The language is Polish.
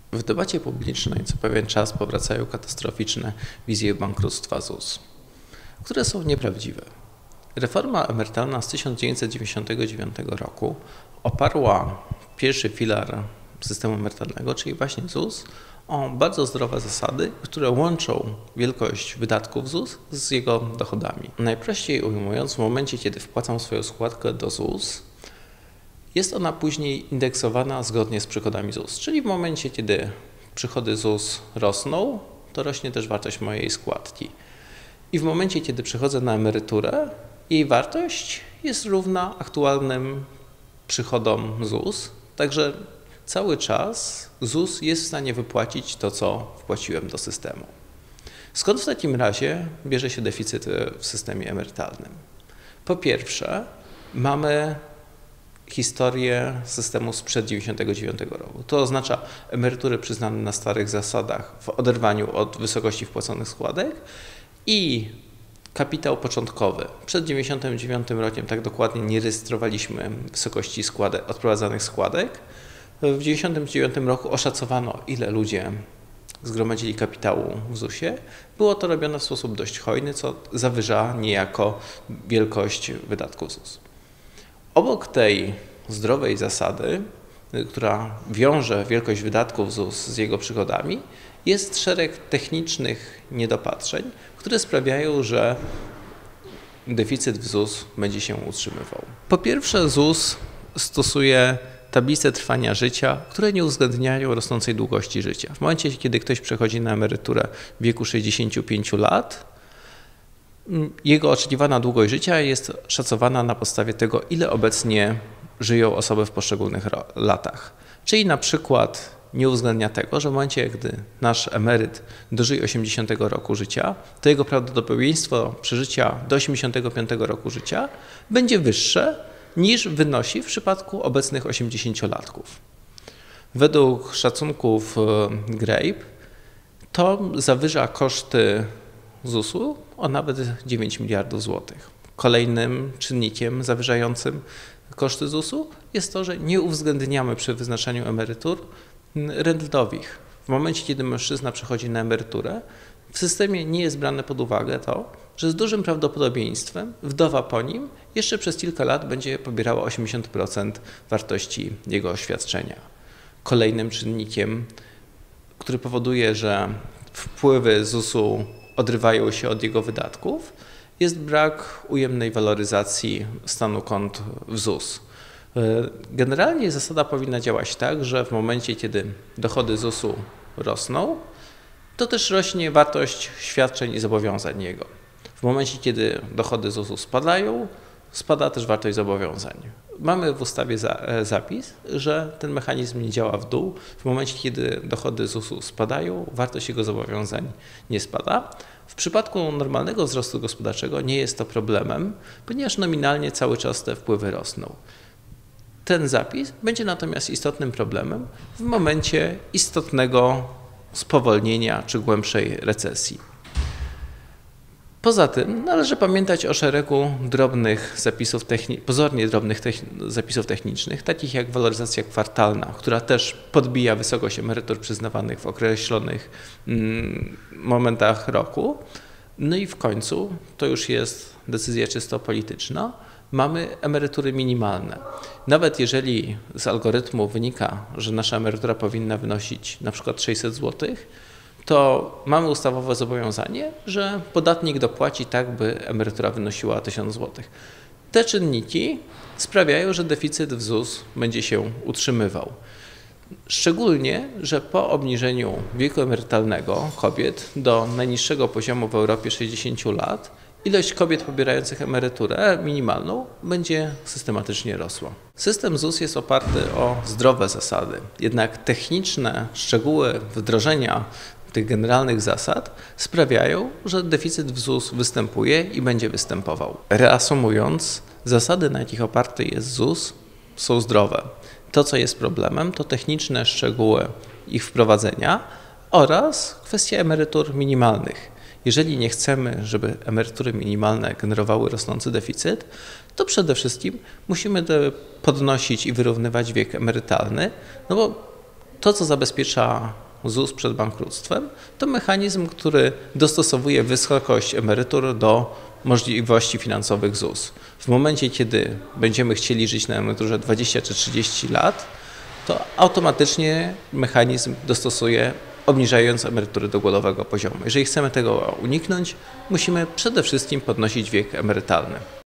W debacie publicznej co pewien czas powracają katastroficzne wizje bankructwa ZUS, które są nieprawdziwe. Reforma emerytalna z 1999 roku oparła pierwszy filar systemu emerytalnego, czyli właśnie ZUS, o bardzo zdrowe zasady, które łączą wielkość wydatków ZUS z jego dochodami. Najprościej ujmując, w momencie, kiedy wpłacam swoją składkę do ZUS, jest ona później indeksowana zgodnie z przychodami ZUS, czyli w momencie, kiedy przychody ZUS rosną, to rośnie też wartość mojej składki. I w momencie, kiedy przechodzę na emeryturę, jej wartość jest równa aktualnym przychodom ZUS, także cały czas ZUS jest w stanie wypłacić to, co wpłaciłem do systemu. Skąd w takim razie bierze się deficyt w systemie emerytalnym? Po pierwsze, mamy historię systemu sprzed 1999 roku. To oznacza emerytury przyznane na starych zasadach w oderwaniu od wysokości wpłaconych składek i kapitał początkowy. Przed 1999 rokiem tak dokładnie nie rejestrowaliśmy wysokości odprowadzanych składek. W 1999 roku oszacowano, ile ludzie zgromadzili kapitału w ZUS-ie. Było to robione w sposób dość hojny, co zawyża niejako wielkość wydatków ZUS. Obok tej zdrowej zasady, która wiąże wielkość wydatków ZUS z jego przychodami, jest szereg technicznych niedopatrzeń, które sprawiają, że deficyt w ZUS będzie się utrzymywał. Po pierwsze, ZUS stosuje tablice trwania życia, które nie uwzględniają rosnącej długości życia. W momencie, kiedy ktoś przechodzi na emeryturę w wieku 65 lat, jego oczekiwana długość życia jest szacowana na podstawie tego, ile obecnie żyją osoby w poszczególnych latach. Czyli na przykład nie uwzględnia tego, że w momencie, gdy nasz emeryt dożyje 80 roku życia, to jego prawdopodobieństwo przeżycia do 85 roku życia będzie wyższe niż wynosi w przypadku obecnych 80-latków. Według szacunków Grape to zawyża koszty ZUS-u o nawet 9 miliardów złotych. Kolejnym czynnikiem zawyżającym koszty ZUS-u jest to, że nie uwzględniamy przy wyznaczaniu emerytur rent wdowich. W momencie, kiedy mężczyzna przechodzi na emeryturę, w systemie nie jest brane pod uwagę to, że z dużym prawdopodobieństwem wdowa po nim jeszcze przez kilka lat będzie pobierała 80% wartości jego świadczenia. Kolejnym czynnikiem, który powoduje, że wpływy ZUS-u odrywają się od jego wydatków, jest brak ujemnej waloryzacji stanu kont w ZUS. Generalnie zasada powinna działać tak, że w momencie, kiedy dochody ZUS-u rosną, to też rośnie wartość świadczeń i zobowiązań jego. W momencie, kiedy dochody ZUS-u spadają, spada też wartość zobowiązań. Mamy w ustawie zapis, że ten mechanizm nie działa w dół. W momencie, kiedy dochody ZUS-u spadają, wartość jego zobowiązań nie spada. W przypadku normalnego wzrostu gospodarczego nie jest to problemem, ponieważ nominalnie cały czas te wpływy rosną. Ten zapis będzie natomiast istotnym problemem w momencie istotnego spowolnienia czy głębszej recesji. Poza tym należy pamiętać o szeregu pozornie drobnych zapisów technicznych, takich jak waloryzacja kwartalna, która też podbija wysokość emerytur przyznawanych w określonych momentach roku. No i w końcu, to już jest decyzja czysto polityczna, mamy emerytury minimalne. Nawet jeżeli z algorytmu wynika, że nasza emerytura powinna wynosić na przykład 600 zł, to mamy ustawowe zobowiązanie, że podatnik dopłaci tak, by emerytura wynosiła 1000 zł. Te czynniki sprawiają, że deficyt w ZUS będzie się utrzymywał. Szczególnie, że po obniżeniu wieku emerytalnego kobiet do najniższego poziomu w Europie 60 lat, ilość kobiet pobierających emeryturę minimalną będzie systematycznie rosła. System ZUS jest oparty o zdrowe zasady, jednak techniczne szczegóły wdrożenia tych generalnych zasad sprawiają, że deficyt w ZUS występuje i będzie występował. Reasumując, zasady, na jakich oparty jest ZUS, są zdrowe. To, co jest problemem, to techniczne szczegóły ich wprowadzenia oraz kwestia emerytur minimalnych. Jeżeli nie chcemy, żeby emerytury minimalne generowały rosnący deficyt, to przede wszystkim musimy podnosić i wyrównywać wiek emerytalny, no bo To, co zabezpiecza ZUS przed bankructwem, to mechanizm, który dostosowuje wysokość emerytur do możliwości finansowych ZUS. W momencie, kiedy będziemy chcieli żyć na emeryturze 20 czy 30 lat, to automatycznie mechanizm dostosuje, obniżając emerytury do głodowego poziomu. Jeżeli chcemy tego uniknąć, musimy przede wszystkim podnosić wiek emerytalny.